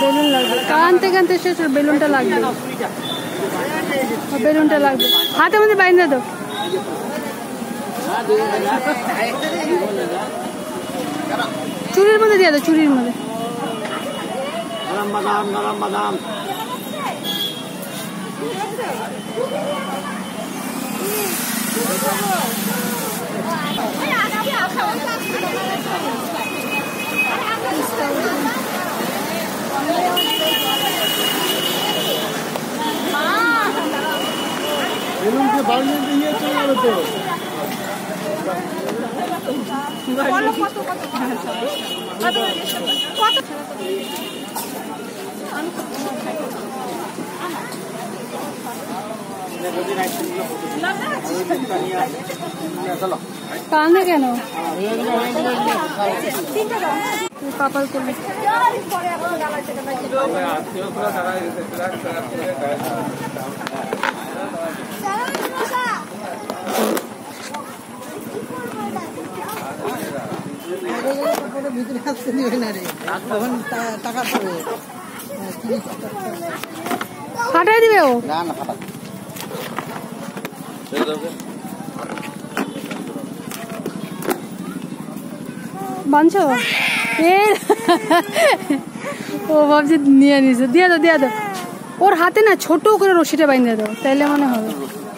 Balloon লাগবে, কানতে কানতে শেষ, বেলুনটা লাগবে, বেলুনটা লাগবে, হাতের মধ্যে বাইন্ধে দাও। চুরির মধ্যে দিয়ে দাও, চুরির মধ্যে। বেলুনকে বাড়িয়ে দিয়ে চলে যাবে তো। কানে কেন পাপাল করবে? ভিতরে আসতে দিবে না রে, তখন টাকা পাবে, ফাটাই দিবে ও। না না ফাটা বাঁধছো ও ভাবছি নিয়ে নিছে, দিয়ে দাও দিয়ে দাও। ওর হাতে না ছোট করে রশিটা বাইন্ধে দাও, তাইলে মনে হবে।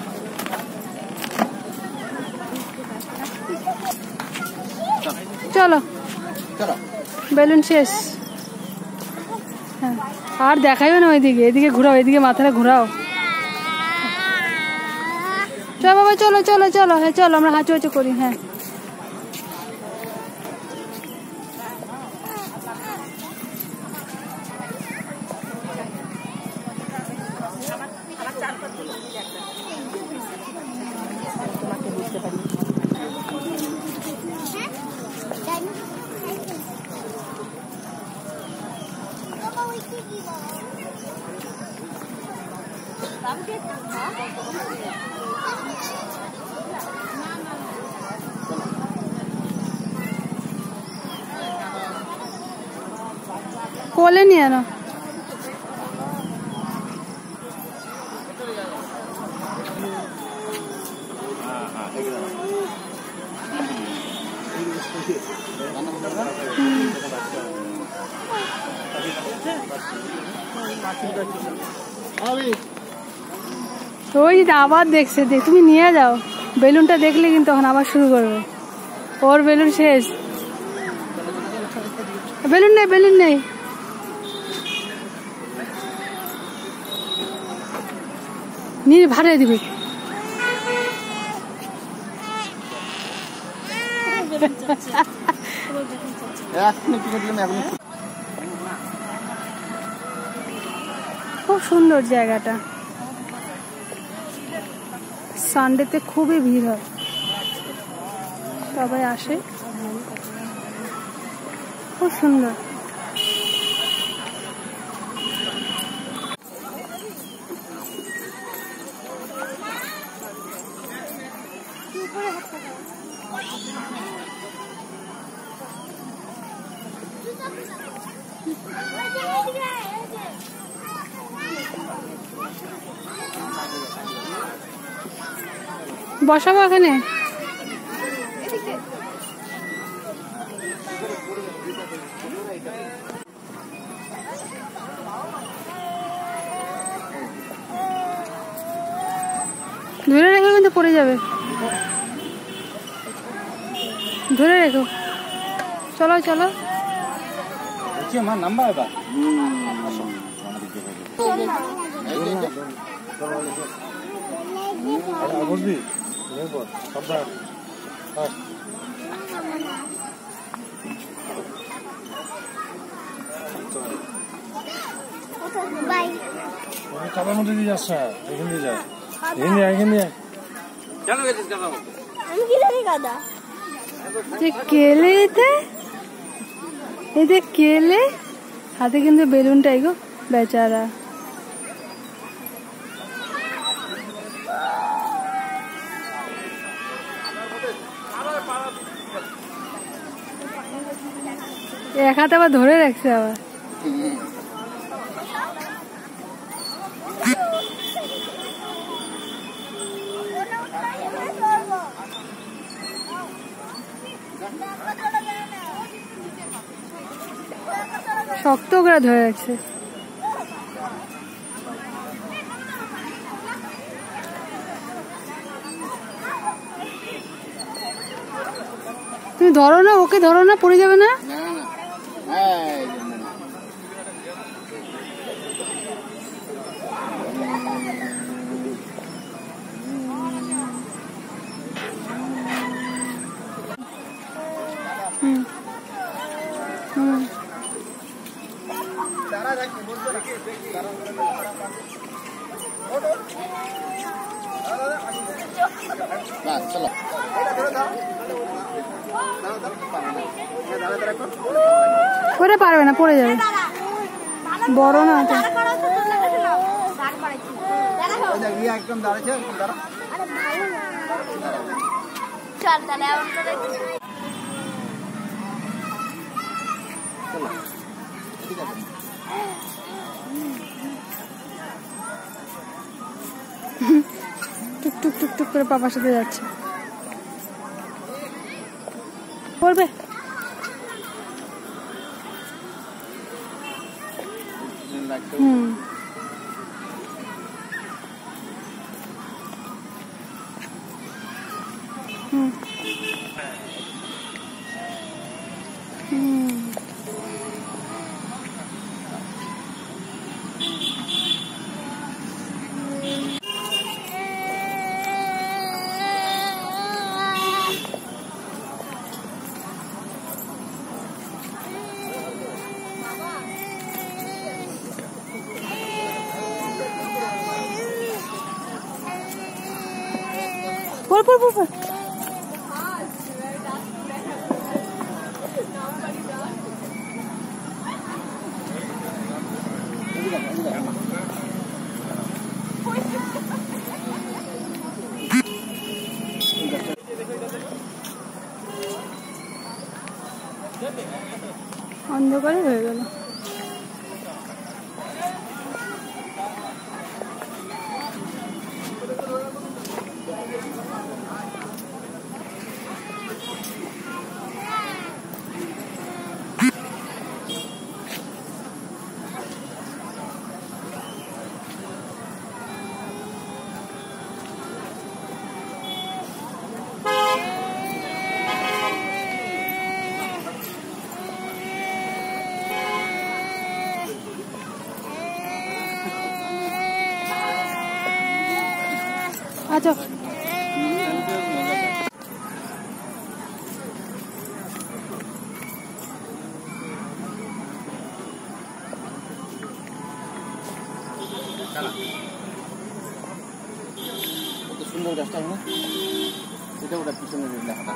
চলো বেলুন শেষ। হ্যাঁ আর দেখাইবে না ওইদিকে, এদিকে ঘুরাও, এদিকে মাথাটা ঘুরাও। চলো বাবা চলো চলো চলো, হ্যাঁ চলো আমরা হাঁচু হাঁচু করি। হ্যাঁ কোলে নিয়ে না, ওই আবার দেখছে, দেখ তুমি নিয়ে যাও। বেলুনটা দেখলে কিন্তু তখন আবার শুরু করবে। ওর বেলুন শেষ, বেলুন নেই বেলুন নেই। নিয়ে ভাড়াই দিবে। খুব সুন্দর জায়গাটা, সানডেতে খুবই ভিড় হয়, সবাই আসে, খুব সুন্দর। বসাবো এখানে, ধরে রেখো কিন্তু পড়ে যাবে, ধরে রেখো। চলো চলো আমার নাম্বার এবার বুঝবি সাবধান। চাপার মধ্যে দিয়ে যাচ্ছে, এখানে দিয়ে যায়, এখানে এখানে কেলে, এতে কেলে হাতে কিন্তু বেলুনটাই গো বেচারা। এক হাতে আবার ধরে রাখছে আবার। শক্ত করে ধরে রাখছে। তুমি ধরো না, ওকে ধরো না, পড়ে যাবে না। চলো ওরে পারবে না, পড়ে যাবে, বড় না তো। একদম দাঁড়াচ্ছে টুক টুক টুক টুক করে পাপার সাথে যাচ্ছে। পড়বে। হুম হুম হুম পড় পড় পড় পড়। অন্ধকারে হয়ে গেল। আচ্ছা কত সুন্দর গাছটা না, এটা ওটা পিছনে লেখাটা।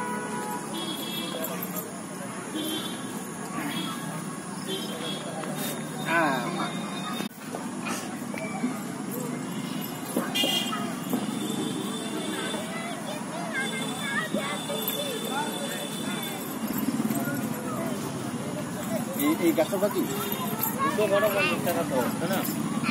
এই গাছটা কি বড় বড় টাকা তো তাই না?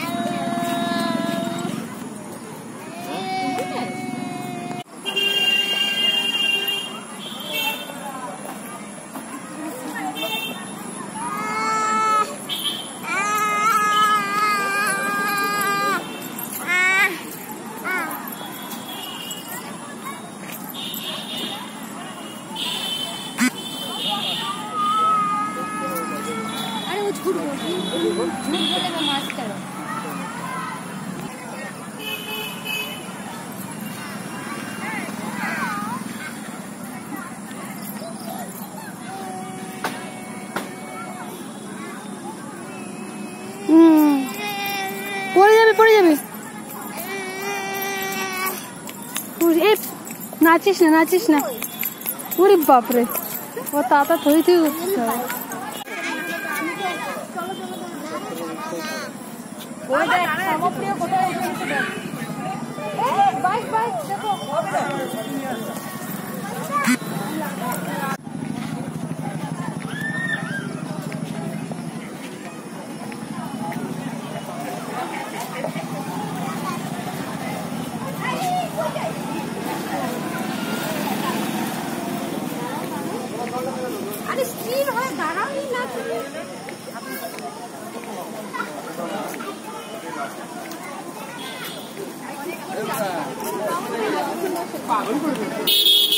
পড়ে যাবে, পড়ে যাবে। নাচিস না, নাচিস না। ওরে বাপরে, ও তাতা থই থই উঠছে। পাগল করে